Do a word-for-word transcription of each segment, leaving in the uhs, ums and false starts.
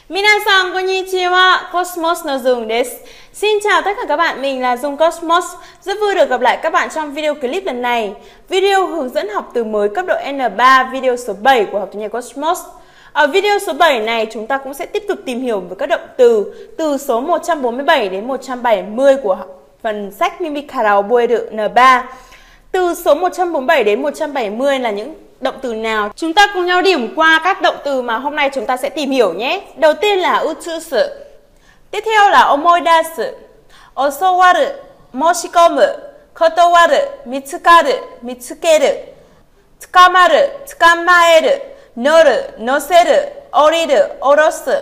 Minasan konnichiwa, Cosmos no Dung desu. Xin chào tất cả các bạn, mình là Dung Cosmos. Rất vui được gặp lại các bạn trong video clip lần này. Video hướng dẫn học từ mới cấp độ N ba, video số bảy của học tiếng Nhật Cosmos. Ở video số bảy này chúng ta cũng sẽ tiếp tục tìm hiểu về các động từ từ số một trăm bốn mươi bảy đến một trăm bảy mươi của phần sách Mimikara Oboeru N ba. Từ số một trăm bốn mươi bảy đến một trăm bảy mươi là những động từ nào? Chúng ta cùng nhau điểm qua các động từ mà hôm nay chúng ta sẽ tìm hiểu nhé. Đầu tiên là utsusu. Tiếp theo là omoidasu, osowaru, moshikomu, kotowaru, mitsukaru, mitsukeru, tsukamaru, tsukamaeru, noru, noseru, oriru, orosu,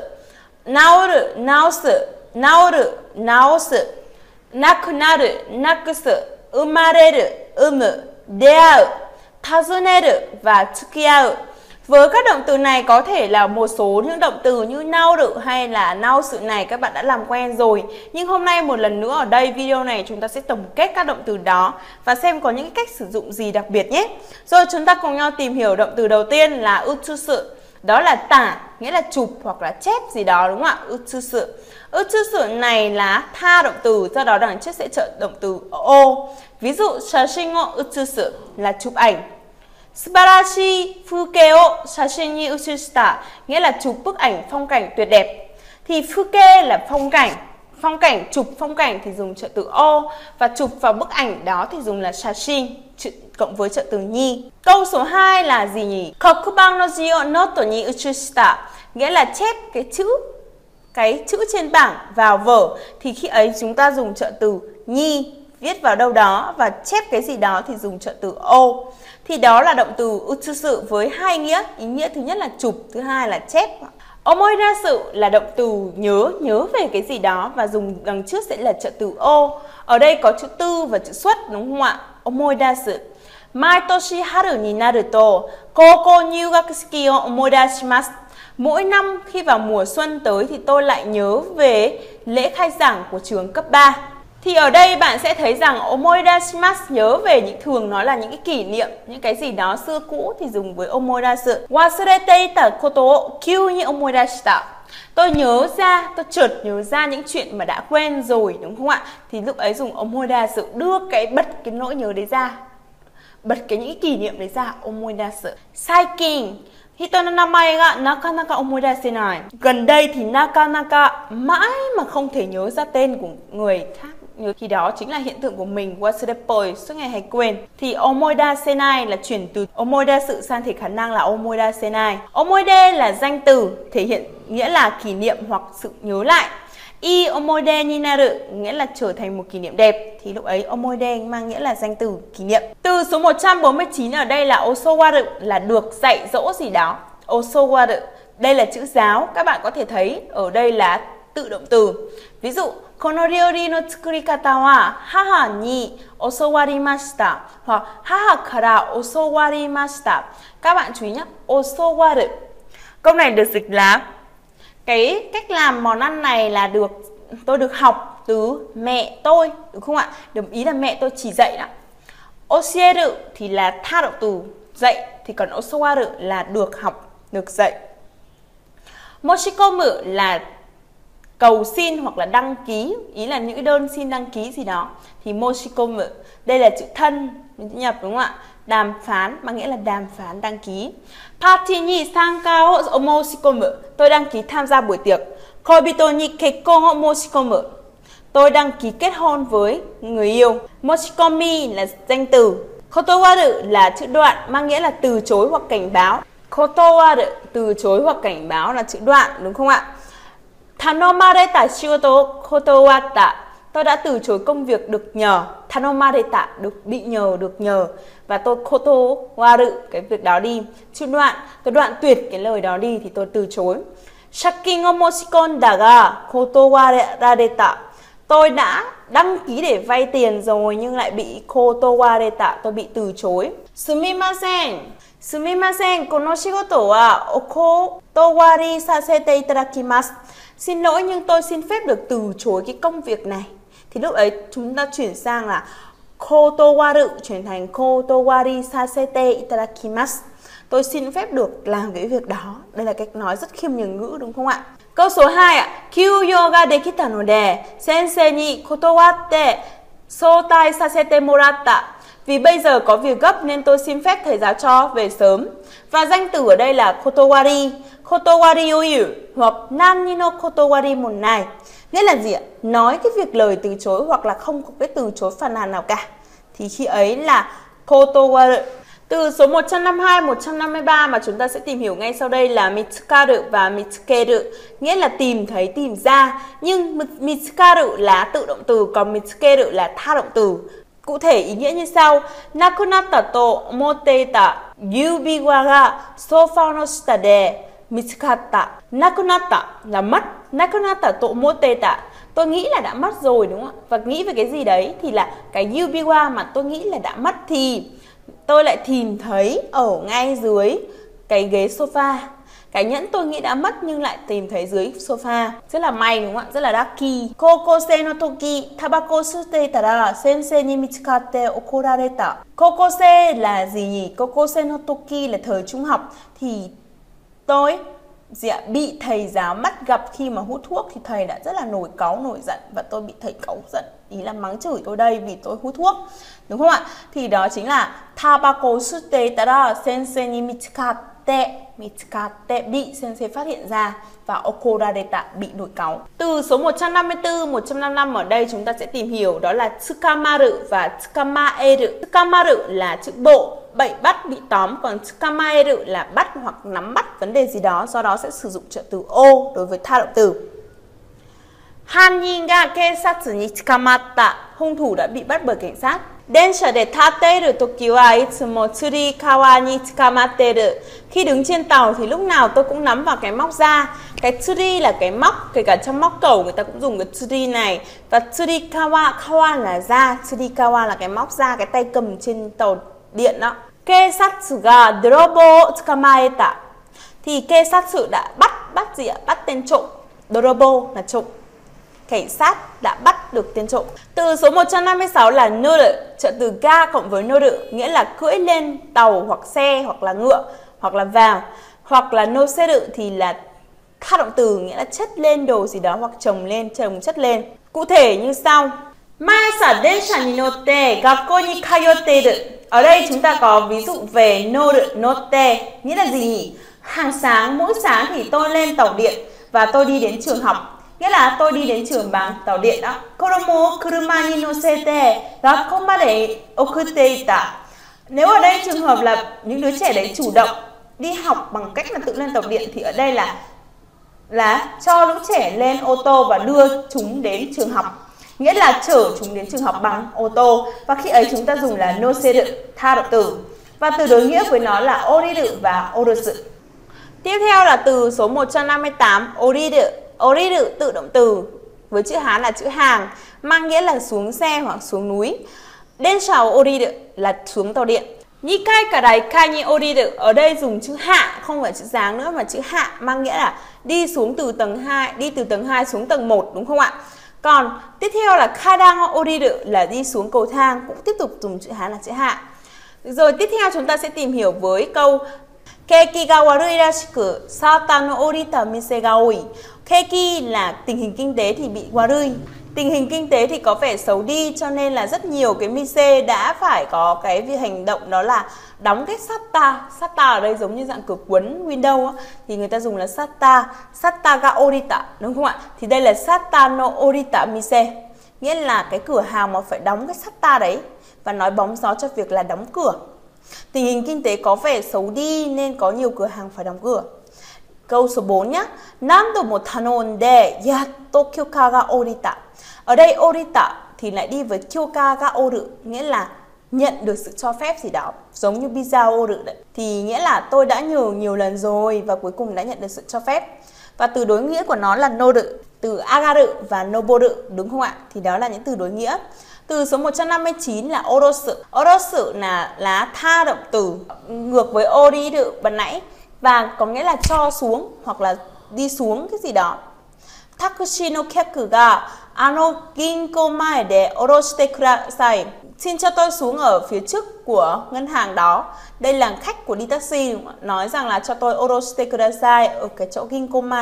naoru, naosu, naoru, naosu, nakunaru, nakusu, umareru, umu, deau, tazuneru và tsukiau. Với các động từ này có thể là một số những động từ như naoru hay là naosu này các bạn đã làm quen rồi. Nhưng hôm nay một lần nữa ở đây video này chúng ta sẽ tổng kết các động từ đó và xem có những cách sử dụng gì đặc biệt nhé. Rồi chúng ta cùng nhau tìm hiểu động từ đầu tiên là utsusu. Đó là tả, nghĩa là chụp hoặc là chép gì đó, đúng không ạ? Utsusu. Utsusu này là tha động từ, do đó đằng trước sẽ trợ động từ o. Ví dụ shashin o utsusu là chụp ảnh. Subarashi fuke o shashin ni utsushita nghĩa là chụp bức ảnh phong cảnh tuyệt đẹp. Thì fuke là phong cảnh, phong cảnh, chụp phong cảnh thì dùng trợ từ o, và chụp vào bức ảnh đó thì dùng là shashin cộng với trợ từ ni. Câu số hai là gì nhỉ? Kokubang no ji o note ni utsushita nghĩa là chép cái chữ cái chữ trên bảng vào vở, thì khi ấy chúng ta dùng trợ từ ni, viết vào đâu đó và chép cái gì đó thì dùng trợ từ o. Thì đó là động từ utsusu với hai nghĩa. Ý nghĩa thứ nhất là chụp, thứ hai là chép. Omoidasu là động từ nhớ, nhớ về cái gì đó và dùng đằng trước sẽ là trợ từ o. Ở đây có chữ tư và chữ xuất, đúng không ạ? Omoidasu. Maitoshi haru ni naru to koukou nyugaku shiki o omoidashimasu. Mỗi năm khi vào mùa xuân tới thì tôi lại nhớ về lễ khai giảng của trường cấp ba. Thì ở đây bạn sẽ thấy rằng omoidashimasu nhớ về những thường nói là những cái kỷ niệm, những cái gì đó xưa cũ thì dùng với omoidasu. Wasurete ita koto o kyū ni omoidashita. Tôi nhớ ra, tôi chợt nhớ ra những chuyện mà đã quen rồi, đúng không ạ? Thì lúc ấy dùng omoidasu, đưa cái bật cái nỗi nhớ đấy ra, bật cái những kỷ niệm đấy ra, omoidasu. Saikin hito no namae ga nakanaka omoidasenai. Gần đây thì nakanaka mãi mà không thể nhớ ra tên của người khác. Nhớ khi đó chính là hiện tượng của mình, wasurepoi, suốt ngày hay quên. Thì omoidasenai là chuyển từ omoidasu sang thể khả năng là omoidasenai. Omoide là danh từ thể hiện nghĩa là kỷ niệm hoặc sự nhớ lại. I omoide ni naru nghĩa là trở thành một kỷ niệm đẹp, thì lúc ấy omoide mang nghĩa là danh từ kỷ niệm. Từ số một trăm bốn mươi chín ở đây là osowaru là được dạy dỗ gì đó. Osowaru đây là chữ giáo, các bạn có thể thấy ở đây là tự động từ. Ví dụ kono ryori no tsukurikata wa haha ni osowarimashita hoặc haha kara osowarimashita. Các bạn chú ý nhé, osowaru. Câu này được dịch là cái cách làm món ăn này là được tôi được học từ mẹ tôi, đúng không ạ? Đồng ý là mẹ tôi chỉ dạy đó. Osieru thì là tha động từ dạy, thì còn osowaru là được học, được dạy. Moshikomu là cầu xin hoặc là đăng ký, ý là những đơn xin đăng ký gì đó thì moshikomu. Đây là chữ thân nhập, đúng không ạ? Đàm phán mà nghĩa là đàm phán, đăng ký. Party ni sanka o moshikomu, tôi đăng ký tham gia buổi tiệc. Koibito ni kekkon o moshikomu, tôi đăng ký kết hôn với người yêu. Moshikomi là danh từ. Kotowaru là chữ đoạn mang nghĩa là từ chối hoặc cảnh báo. Kotowaru từ chối hoặc cảnh báo là chữ đoạn, đúng không ạ? Tanomareta shigoto o kotowatta, tôi đã từ chối công việc được nhờ. Tanomareta được bị nhờ, được nhờ, và tôi kotowaru cái việc đó đi. Chữ đoạn, tôi đoạn tuyệt cái lời đó đi thì tôi từ chối. Shakin o moshikonda ga kotowarareta, tôi đã đăng ký để vay tiền rồi nhưng lại bị kotowareta, tôi bị từ chối. Sumimasen, sumimasen kono shigoto wa o kotowari sasete itadakimasu. Xin lỗi nhưng tôi xin phép được từ chối cái công việc này. Thì lúc ấy chúng ta chuyển sang là kotowaru chuyển thành kotowari sasete itadakimasu. Tôi xin phép được làm cái việc đó. Đây là cách nói rất khiêm nhường ngữ, đúng không ạ? Câu số hai ạ. Kyūyō ga dekita node sensei ni kotowatte soutai sasete moratta. Vì bây giờ có việc gấp nên tôi xin phép thầy giáo cho về sớm. Và danh từ ở đây là kotowari, kotowari oyu hoặc nani no kotowari monai. Nghĩa là gì ạ? Nói cái việc lời từ chối hoặc là không có cái từ chối phàn nàn nào cả. Thì khi ấy là kotowaru. Từ số một trăm năm mươi hai, một trăm năm mươi ba mà chúng ta sẽ tìm hiểu ngay sau đây là mitsukaru và mitsukeru, nghĩa là tìm thấy, tìm ra. Nhưng mitsukaru là tự động từ, còn mitsukeru là tha động từ. Cụ thể ý nghĩa như sau: Nakunatta to omoteita yubiwa ga sofa no shita de mitsukatta. Nakunatta là mất, nakunatta to omoteita tôi nghĩ là đã mất rồi, đúng không ạ? Và nghĩ về cái gì đấy thì là cái yubiwa mà tôi nghĩ là đã mất thì tôi lại tìm thấy ở ngay dưới cái ghế sofa. Cái nhẫn tôi nghĩ đã mất nhưng lại tìm thấy dưới sofa. Rất là may, đúng không ạ? Rất là lucky. Kokosei no toki tabako shute tara sensei ni mitsukatte okorareta. Kokosei là gì nhỉ? Kokosei no toki là thời trung học. Thì tôi gì ạ? Bị thầy giáo bắt gặp khi mà hút thuốc thì thầy đã rất là nổi cáu, nổi giận. Và tôi bị thầy cáu giận, ý là mắng chửi tôi đây vì tôi hút thuốc, đúng không ạ? Thì đó chính là tabako shute tara sensei ni mitsukatte. Mitsukatte bị sensei phát hiện ra, và okorareta bị nổi cáu. Từ số một trăm năm mươi tư, một trăm năm mươi lăm ở đây chúng ta sẽ tìm hiểu đó là tsukamaru và tsukamaeru. Tsukamaru là chữ bộ, bậy bắt, bị tóm, còn tsukamaeru là bắt hoặc nắm bắt vấn đề gì đó, do đó sẽ sử dụng trợ từ o đối với tha động từ. Hannin ga keisatsu ni tsukamatta. Hung thủ đã bị bắt bởi cảnh sát. Densha de tateiru toki wa itsumo tsurikawa ni tsukamatteru. Khi đứng trên tàu thì lúc nào tôi cũng nắm vào cái móc ra. Cái tsuri là cái móc, kể cả trong móc cầu người ta cũng dùng cái tsuri này. Và tsurikawa, kawa là ra, tsurikawa là cái móc ra, cái tay cầm trên tàu điện đó. Keisatsu ga dorobo tsukamaeta. Thì keisatsu đã bắt, bắt gì ạ? Bắt tên trộm. Dorobo là trộm. Cảnh sát đã bắt được tên trộm. Từ số một trăm năm mươi sáu là noru, trợ từ ga cộng với noru, nghĩa là cưỡi lên tàu hoặc xe hoặc là ngựa hoặc là vào. Hoặc là noseru thì là tha động từ, nghĩa là chất lên đồ gì đó hoặc chồng lên, chồng chất lên. Cụ thể như sau: Maasa densha ni notte gakkou ni kayotteru. Ở đây chúng ta có ví dụ về noru, notte, nghĩa là gì nhỉ? Hàng sáng, mỗi sáng thì tôi lên tàu điện và tôi đi đến trường học. Nghĩa là tôi đi đến trường bằng tàu điện đó. Koromo kuruma ni nosete gakkou made okutte ita. Nếu ở đây trường hợp là những đứa trẻ đấy chủ động đi học bằng cách là tự lên tàu điện thì ở đây là là cho lũ trẻ lên ô tô và đưa chúng đến trường học. Nghĩa là chở chúng đến trường học bằng ô tô. Và khi ấy chúng ta dùng là noseru, tha động từ. Và từ đối nghĩa với nó là oriru và orosu. Tiếp theo là từ số một trăm năm mươi tám, oriru. Oriru tự động từ với chữ Hán là chữ hàng, mang nghĩa là xuống xe hoặc xuống núi. Densha oriru là xuống tàu điện. Nikai karai kai ni oriru ở đây dùng chữ hạ, không phải chữ dáng nữa mà chữ hạ, mang nghĩa là đi xuống từ tầng hai, đi từ tầng hai xuống tầng một, đúng không ạ? Còn tiếp theo là kadang oriru là đi xuống cầu thang, cũng tiếp tục dùng chữ Hán là chữ hạ. Rồi tiếp theo chúng ta sẽ tìm hiểu với câu Keiki ga warui rashiku sata no orita mise ga oi. Keiki là tình hình kinh tế thì bị warui. Tình hình kinh tế thì có vẻ xấu đi, cho nên là rất nhiều cái mise đã phải có cái việc hành động đó là đóng cái sata. Sata ở đây giống như dạng cửa cuốn Windows á, thì người ta dùng là sata. Sata ga orita, đúng không ạ? Thì đây là sata no orita mise, nghĩa là cái cửa hàng mà phải đóng cái sata đấy, và nói bóng gió cho việc là đóng cửa. Tình hình kinh tế có vẻ xấu đi nên có nhiều cửa hàng phải đóng cửa. Câu số bốn nhé. Nando mo tanonde yatto kyoka ga orita. Ở đây orita thì lại đi với kyoka ga oru, nghĩa là nhận được sự cho phép gì đó, giống như biza oru đấy. Thì nghĩa là tôi đã nhờ nhiều lần rồi và cuối cùng đã nhận được sự cho phép. Và từ đối nghĩa của nó là noru, từ agaru và noboru, đúng không ạ? Thì đó là những từ đối nghĩa. Từ số một trăm năm mươi chín là orosu. Orosu là lá tha động từ, ngược với oriru ban nãy, và có nghĩa là cho xuống hoặc là đi xuống cái gì đó. Takushi no kyaku ga ano ginko mae de oroshite kudasai. Xin cho tôi xuống ở phía trước của ngân hàng đó. Đây là khách của đi taxi, nói rằng là cho tôi oroshite kudasai ở cái chỗ ginko mae.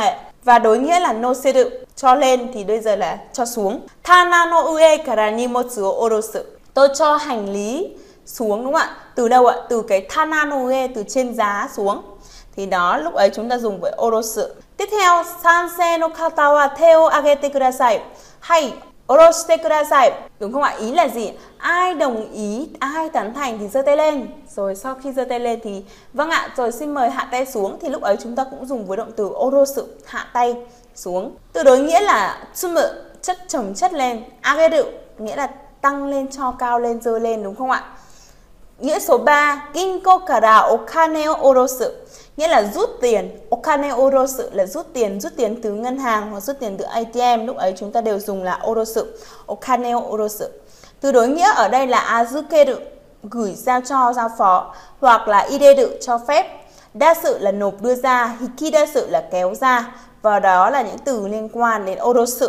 Và đối nghĩa là noseru, cho lên thì bây giờ là cho xuống. Tana no ue kara nimotsu o orosu. Tôi cho hành lý xuống, đúng không ạ? Từ đâu ạ? Từ cái tana no ue, từ trên giá xuống. Thì đó, lúc ấy chúng ta dùng với orosu. Tiếp theo, sansei no kata wa te o agete kudasai. Hay oroshite kudasai. Đúng không ạ? Ý là gì? Ai đồng ý, ai tán thành thì giơ tay lên. Rồi sau khi giơ tay lên thì vâng ạ, rồi xin mời hạ tay xuống. Thì lúc ấy chúng ta cũng dùng với động từ orosu, hạ tay xuống. Từ đối nghĩa là tsumu, chất chồng chất lên. Ageru, nghĩa là tăng lên, cho cao lên, dơ lên, đúng không ạ? Nghĩa số ba, ginko kara okane o orosu, nghĩa là rút tiền. Okane orosu là rút tiền, rút tiền từ ngân hàng hoặc rút tiền từ a tê em. Lúc ấy chúng ta đều dùng là orosu, okane o orosu. Từ đối nghĩa ở đây là azukeru, gửi, giao cho, giao phó, hoặc là ideru, cho phép. Dasu là nộp, đưa ra. Hikidasu là kéo ra. Và đó là những từ liên quan đến orosu.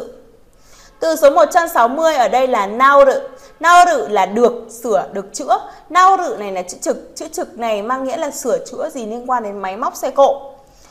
Từ số một trăm sáu mươi ở đây là naoru. Naoru là được, sửa, được chữa. Naoru này là chữ trực. Chữ trực này mang nghĩa là sửa chữa gì liên quan đến máy móc xe cộ.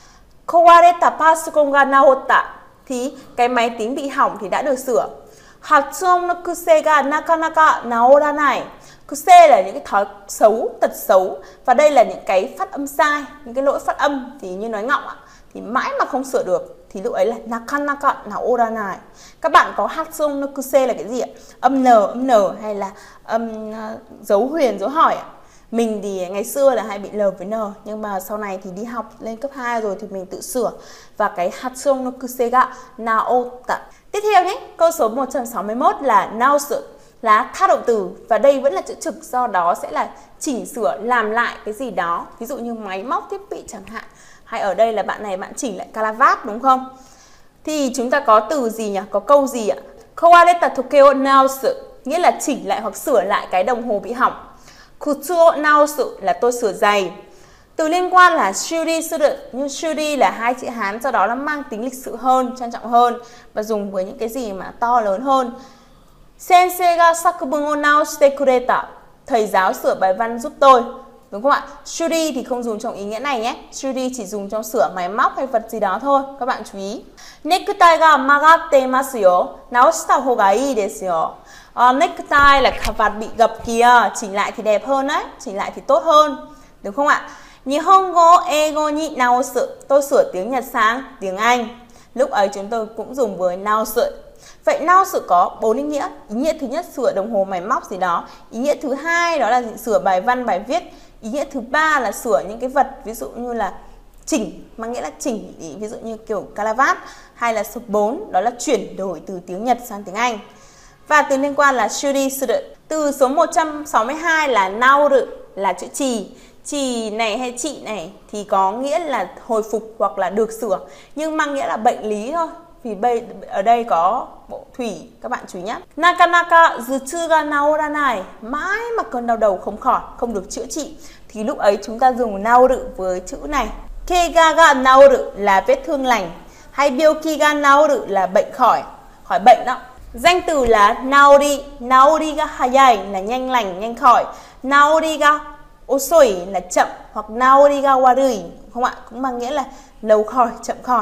Kowareta pasukon ga naotta, thì cái máy tính bị hỏng thì đã được sửa. Hatsuon no kuse ga nakanaka naoranai. Kuse là những cái thói xấu, tật xấu. Và đây là những cái phát âm sai, những cái lỗi phát âm thì như nói ngọng ạ, thì mãi mà không sửa được. Thì lúc ấy là nakanaka naoranai. Các bạn có hatsuon no kuse là cái gì ạ? Âm n, âm n hay là âm uh, dấu huyền, dấu hỏi ạ? Mình thì ngày xưa là hay bị l với n, nhưng mà sau này thì đi học lên cấp hai rồi thì mình tự sửa. Và cái hatsuon no kuse ga naotta. Tiếp theo nhé, câu số một trăm sáu mươi mốt là naosu, là tha động từ. Và đây vẫn là chữ trực, do đó sẽ là chỉnh sửa, làm lại cái gì đó. Ví dụ như máy móc, thiết bị chẳng hạn. Hay ở đây là bạn này bạn chỉnh lại calavat, đúng không? Thì chúng ta có từ gì nhỉ? Có câu gì ạ? Kowareta toke o naosu, nghĩa là chỉnh lại hoặc sửa lại cái đồng hồ bị hỏng. Kutsu o naosu là tôi sửa giày. Từ liên quan là shuri suru, nhưng shuri là hai chữ Hán, do đó nó mang tính lịch sự hơn, trang trọng hơn và dùng với những cái gì mà to lớn hơn. Sensei ga sakubun o naoshite kureta, thầy giáo sửa bài văn giúp tôi. Đúng không ạ? Shuri thì không dùng trong ý nghĩa này nhé. Shuri chỉ dùng trong sửa máy móc hay vật gì đó thôi. Các bạn chú ý. Necktie ga magatte imasu yo, naoshita hou ga ii desu yo. Uh, necktie là cà vạt bị gập kìa, chỉnh lại thì đẹp hơn đấy, chỉnh lại thì tốt hơn. Đúng không ạ? Nihongo eigo ni naosu, tôi sửa tiếng Nhật sang tiếng Anh. Lúc ấy chúng tôi cũng dùng với naosu. Vậy naosu có bốn ý nghĩa. Ý nghĩa thứ nhất sửa đồng hồ máy móc gì đó. Ý nghĩa thứ hai đó là sửa bài văn bài viết. Ý nghĩa thứ ba là sửa những cái vật, ví dụ như là chỉnh, mang nghĩa là chỉnh, ví dụ như kiểu calavat. Hay là số bốn đó là chuyển đổi từ tiếng Nhật sang tiếng Anh. Và từ liên quan là shuri suru. Từ số một trăm sáu mươi hai là naoru, là chữ trì. Trì này hay trị này thì có nghĩa là hồi phục hoặc là được sửa, nhưng mang nghĩa là bệnh lý thôi. Vì bây, ở đây có bộ thủy, các bạn chú ý nhé. Nakanaka jutsu ga naoranai, mãi mà cơn đau đầu không khỏi, không được chữa trị. Thì lúc ấy chúng ta dùng naoru với chữ này. Keiga ga naoru là vết thương lành. Hay byoki ga naoru là bệnh khỏi, khỏi bệnh đó. Danh từ là naori, naori ga hayai là nhanh lành, nhanh khỏi. Naori ga osoi là chậm, hoặc naori ga warui, không ạ? Cũng mang nghĩa là lâu khỏi, chậm khỏi.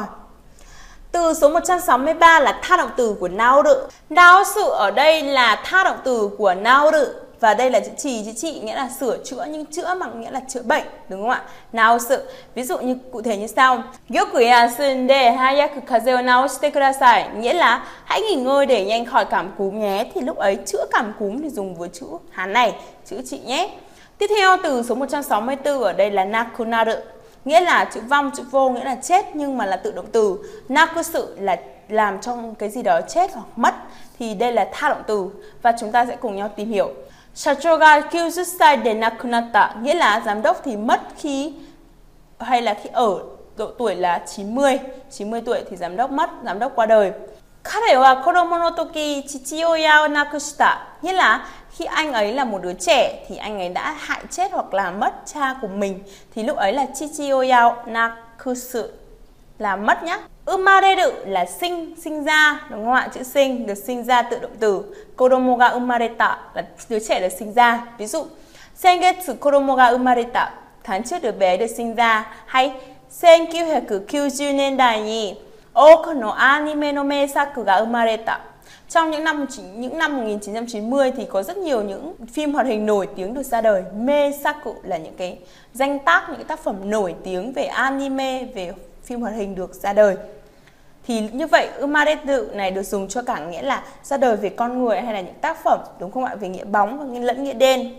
Từ số một trăm sáu mươi ba là tha động từ của naoru. Naosu ở đây là tha động từ của naoru. Và đây là chữ trì, chữ trị nghĩa là sửa chữa, nhưng chữa bằng nghĩa là chữa bệnh, đúng không ạ? Naosu. Ví dụ như cụ thể như sau. Yoku yasunde hayaku kaze o naoshite kudasai, nghĩa là hãy nghỉ ngơi để nhanh khỏi cảm cúm nhé. Thì lúc ấy chữa cảm cúm thì dùng với chữ Hán này, chữ trị nhé. Tiếp theo từ số một trăm sáu mươi tư ở đây là nakunaru, nghĩa là chữ vong, chữ vô nghĩa là chết nhưng mà là tự động từ. Nakusu là làm trong cái gì đó chết hoặc mất, thì đây là tha động từ. Và chúng ta sẽ cùng nhau tìm hiểu. Shacho ga kyuju sai de nakunatta, nghĩa là giám đốc thì mất khi hay là khi ở độ tuổi là chín mươi, chín mươi tuổi thì giám đốc mất, giám đốc qua đời. Kare wa kodomo no toki chichioya o nakushita, nghĩa là khi anh ấy là một đứa trẻ thì anh ấy đã hại chết hoặc là mất cha của mình, thì lúc ấy là chichioya nakusu là mất nhá. Umareru là sinh, sinh ra, đúng không ạ? Chữ sinh được sinh ra tự động từ. Kodomo ga umareta là đứa trẻ được sinh ra. Ví dụ sengetsu kodomo ga umareta, tháng trước đứa bé được sinh ra. Hay senkyuhyakkyuju nendai ni Oku no anime no meisaku ga umareta. Trong những năm những năm một nghìn chín trăm chín mươi thì có rất nhiều những phim hoạt hình nổi tiếng được ra đời. Meisaku là những cái danh tác, những cái tác phẩm nổi tiếng về anime, về phim hoạt hình được ra đời. Thì như vậy umaretu này được dùng cho cả nghĩa là ra đời về con người hay là những tác phẩm, đúng không ạ? Về nghĩa bóng và lẫn nghĩa đen.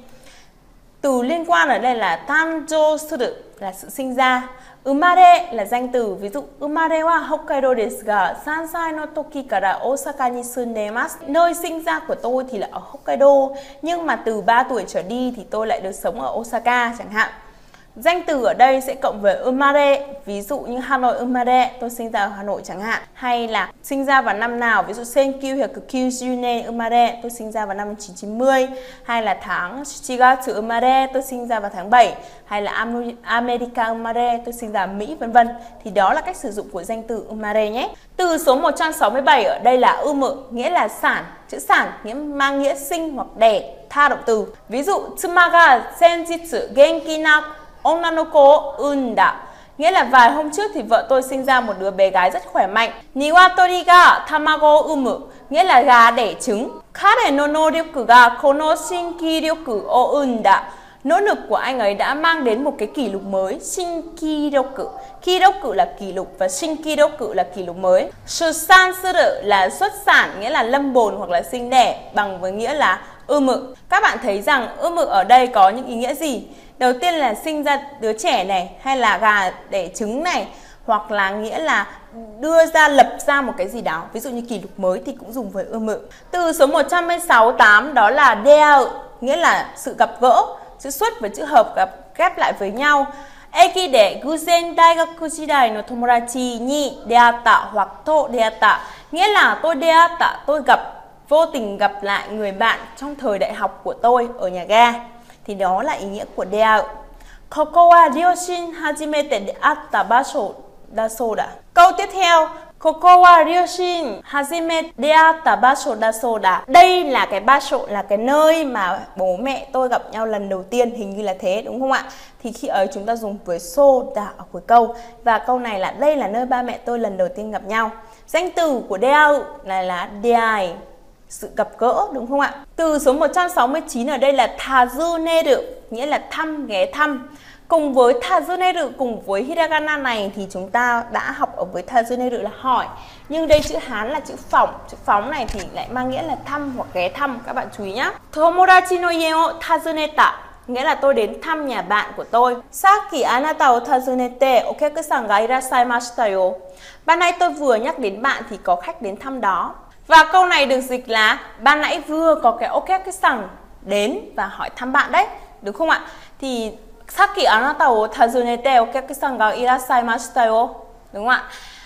Từ liên quan ở đây là tanjou suru là sự sinh ra. Umare là danh từ, ví dụ umare wa Hokkaido desu ga sansai no toki kara Osaka ni sundemasu. Nơi sinh ra của tôi thì là ở Hokkaido, nhưng mà từ ba tuổi trở đi thì tôi lại được sống ở Osaka chẳng hạn. Danh từ ở đây sẽ cộng với umare, ví dụ như Hanoi umare, tôi sinh ra ở Hà Nội chẳng hạn. Hay là sinh ra vào năm nào, ví dụ Senkyu hoặc Kyusune umare, tôi sinh ra vào năm một nghìn chín trăm chín mươi. Hay là tháng Shichigatsu umare, tôi sinh ra vào tháng bảy. Hay là America umare, tôi sinh ra ở Mỹ, vân vân. Thì đó là cách sử dụng của danh từ umare nhé. Từ số một trăm sáu mươi bảy ở đây là umu, nghĩa là sản. Chữ sản nghĩa mang nghĩa sinh hoặc đẻ, tha động từ. Ví dụ tsuma ga senjitsu genki na Onnanoko unda, nghĩa là vài hôm trước thì vợ tôi sinh ra một đứa bé gái rất khỏe mạnh. Niwatori ga tamago umu, nghĩa là gà đẻ trứng. Kare no noryoku ga kono shinkiryoku o unda, nỗ lực của anh ấy đã mang đến một cái kỷ lục mới. Shinkiryoku, kiryoku là kỷ lục và shinkiryoku là kỷ lục mới. Shusan suru là xuất sản, nghĩa là lâm bồn hoặc là sinh đẻ, bằng với nghĩa là umu. Các bạn thấy rằng umu ở đây có những ý nghĩa gì? Đầu tiên là sinh ra đứa trẻ này, hay là gà đẻ trứng này, hoặc là nghĩa là đưa ra, lập ra một cái gì đó. Ví dụ như kỷ lục mới thì cũng dùng với umu. Từ số một trăm sáu mươi tám đó là deau, nghĩa là sự gặp gỡ. Chữ xuất và chữ hợp gặp ghép lại với nhau. Eki de guzen daigaku jidai no tomodachi ni deatta hoặc to deatta, nghĩa là tôi deatta, tôi gặp, vô tình gặp lại người bạn trong thời đại học của tôi ở nhà ga. Thì đó là ý nghĩa của deau. Koko wa ryoshin hajimete deatta basho da soda. Câu tiếp theo, Koko wa ryoshin hajimete deatta basho da soda. Đây là cái basho, là cái nơi mà bố mẹ tôi gặp nhau lần đầu tiên, hình như là thế, đúng không ạ? Thì khi ấy chúng ta dùng với soda ở cuối câu. Và câu này là đây là nơi ba mẹ tôi lần đầu tiên gặp nhau. Danh từ của deau là là deai, sự gặp gỡ, đúng không ạ? Từ số một trăm sáu mươi chín ở đây là tazuneru, nghĩa là thăm, ghé thăm. Cùng với tazuneru, cùng với hiragana này thì chúng ta đã học ở với tazuneru là hỏi. Nhưng đây chữ Hán là chữ phỏng, chữ phóng này thì lại mang nghĩa là thăm hoặc ghé thăm, các bạn chú ý nhé. Tomodachi no ie o tazuneta, nghĩa là tôi đến thăm nhà bạn của tôi. Saki anata o tazunete okiaku-san ga irashaimashita yo. Ban nãy tôi vừa nhắc đến bạn thì có khách đến thăm đó. Và câu này được dịch là ban nãy vừa có cái okiaku-san đến và hỏi thăm bạn đấy, đúng không ạ? Thì Saki anata o tazunete okiaku-san ga irashaimashita yo, đúng không ạ?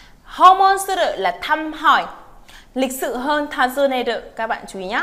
Homon suru là thăm hỏi, lịch sự hơn tazuneru, các bạn chú ý nhé.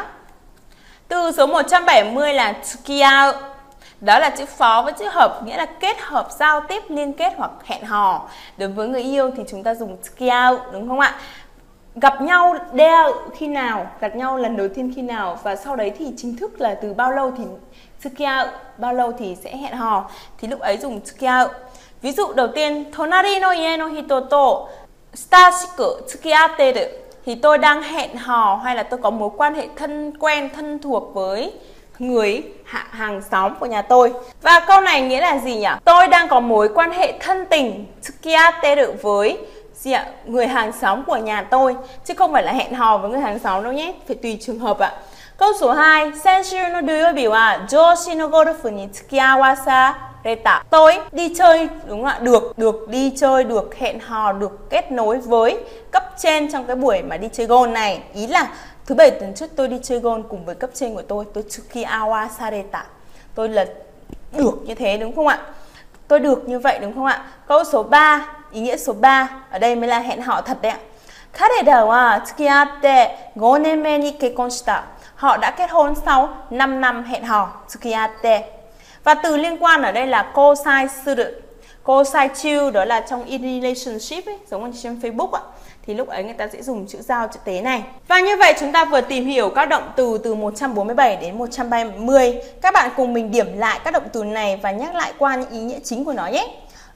Từ số một trăm bảy mươi là tsukiau, đó là chữ phó với chữ hợp, nghĩa là kết hợp, giao tiếp, liên kết hoặc hẹn hò. Đối với người yêu thì chúng ta dùng tsukiau, đúng không ạ? Gặp nhau đeo khi nào, gặp nhau lần đầu tiên khi nào, và sau đấy thì chính thức là từ bao lâu thì tsukiau, bao lâu thì sẽ hẹn hò, thì lúc ấy dùng tsukiau. Ví dụ đầu tiên, tonari no ie no hito to stashiku tsukiateru, thì tôi đang hẹn hò hay là tôi có mối quan hệ thân quen, thân thuộc với người hạ hàng xóm của nhà tôi. Và câu này nghĩa là gì nhỉ? Tôi đang có mối quan hệ thân tình tsukiateru với gì ạ? Người hàng xóm của nhà tôi, chứ không phải là hẹn hò với người hàng xóm đâu nhé, phải tùy trường hợp ạ. Câu số hai, Senshu no doyobi wa joshi no golfu ni tsukiawasa reta. Tôi đi chơi, đúng không ạ? Được, được đi chơi, được hẹn hò, được kết nối với cấp trên trong cái buổi mà đi chơi golf này. Ý là thứ bảy tuần trước tôi đi chơi golf cùng với cấp trên của tôi, tôi tsukiawasa reta. Tôi là được như thế, đúng không ạ? Tôi được như vậy, đúng không ạ? Câu số ba, ý nghĩa số ba ở đây mới là hẹn hò thật đấy ạ. Kareda wa tsukiatte go nen me ni kekkon shita. Họ đã kết hôn sau năm năm hẹn hò, tsukiatte. Và từ liên quan ở đây là kosai suru, kosai chiu, đó là trong in relationship ấy, giống như trên Facebook ạ. Thì lúc ấy người ta sẽ dùng chữ giao chữ tế này. Và như vậy chúng ta vừa tìm hiểu các động từ từ một trăm bốn mươi bảy đến một trăm ba mươi. Các bạn cùng mình điểm lại các động từ này và nhắc lại qua những ý nghĩa chính của nó nhé.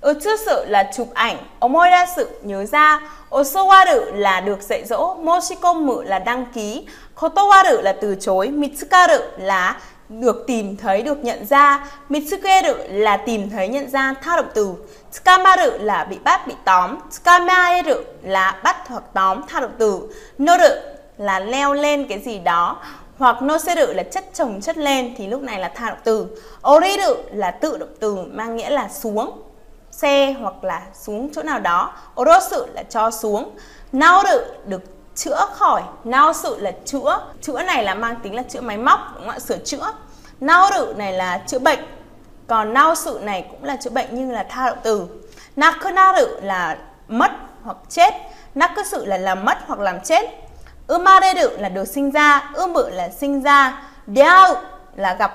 Utsusu là chụp ảnh, omoidasu nhớ ra, osowaru là được dạy dỗ, moshikomu là đăng ký, kotowaru là từ chối, mitsukaru là được tìm thấy, được nhận ra, mitsukeru là tìm thấy, nhận ra, tha động từ, tsukamaru là bị bắt, bị tóm, tsukamaeru là bắt hoặc tóm, tha động từ, noru là leo lên cái gì đó, hoặc noseru là chất chồng chất lên thì lúc này là tha động từ, oriru là tự động từ mang nghĩa là xuống xe hoặc là xuống chỗ nào đó, orosu là cho xuống, naoru được chữa khỏi, naosu là chữa, chữa này là mang tính là chữa máy móc, đúng không ạ? Sửa chữa. Naoru này là chữa bệnh, còn naosu này cũng là chữa bệnh nhưng là tha động từ. Nakunaru là mất hoặc chết, nakusu là làm mất hoặc làm chết. Umareru là được sinh ra, umu là sinh ra, deau là gặp,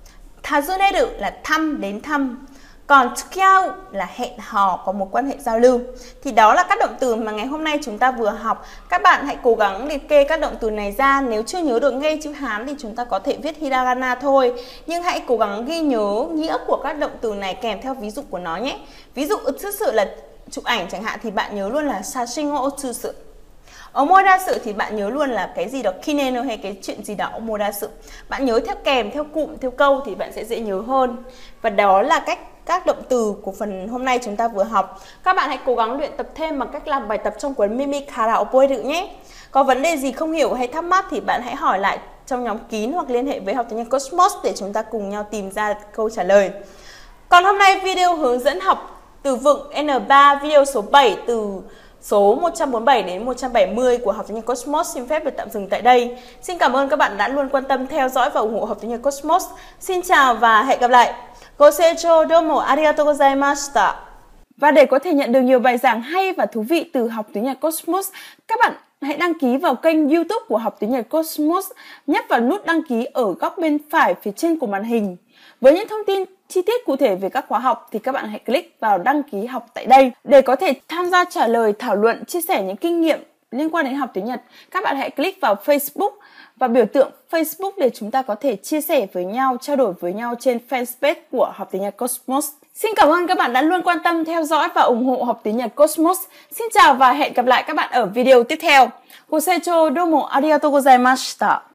tazuneru là thăm, đến thăm. Còn tsukiau là hẹn hò, có một quan hệ giao lưu. Thì đó là các động từ mà ngày hôm nay chúng ta vừa học. Các bạn hãy cố gắng liệt kê các động từ này ra. Nếu chưa nhớ được ngay chữ Hán thì chúng ta có thể viết hiragana thôi. Nhưng hãy cố gắng ghi nhớ nghĩa của các động từ này kèm theo ví dụ của nó nhé. Ví dụ utsusu là chụp ảnh chẳng hạn thì bạn nhớ luôn là sashin o utsusu. Omoidasu thì bạn nhớ luôn là cái gì đó kineno hay cái chuyện gì đó omoidasu. Bạn nhớ theo kèm, theo cụm, theo câu thì bạn sẽ dễ nhớ hơn. Và đó là cách các động từ của phần hôm nay chúng ta vừa học. Các bạn hãy cố gắng luyện tập thêm bằng cách làm bài tập trong cuốn Mimikara Opoiru nhé. Có vấn đề gì không hiểu hay thắc mắc thì bạn hãy hỏi lại trong nhóm kín hoặc liên hệ với Học Tiếng Nhật Cosmos để chúng ta cùng nhau tìm ra câu trả lời. Còn hôm nay video hướng dẫn học từ vựng N ba video số bảy từ số một trăm bốn mươi bảy đến một trăm bảy mươi của Học Tiếng Nhật Cosmos xin phép được tạm dừng tại đây. Xin cảm ơn các bạn đã luôn quan tâm theo dõi và ủng hộ Học Tiếng Nhật Cosmos. Xin chào và hẹn gặp lại. Gosecho domo arigatou gozaimashita. Và để có thể nhận được nhiều bài giảng hay và thú vị từ Học Tiếng Nhật Cosmos, các bạn hãy đăng ký vào kênh YouTube của Học Tiếng Nhật Cosmos, nhấp vào nút đăng ký ở góc bên phải phía trên của màn hình. Với những thông tin chi tiết cụ thể về các khóa học thì các bạn hãy click vào đăng ký học tại đây. Để có thể tham gia trả lời, thảo luận, chia sẻ những kinh nghiệm liên quan đến học tiếng Nhật, các bạn hãy click vào Facebook và biểu tượng Facebook để chúng ta có thể chia sẻ với nhau, trao đổi với nhau trên fanpage của Học Tiếng Nhật Cosmos. Xin cảm ơn các bạn đã luôn quan tâm theo dõi và ủng hộ Học Tiếng Nhật Cosmos. Xin chào và hẹn gặp lại các bạn ở video tiếp theo. Gosecho domo arigatou gozaimashita.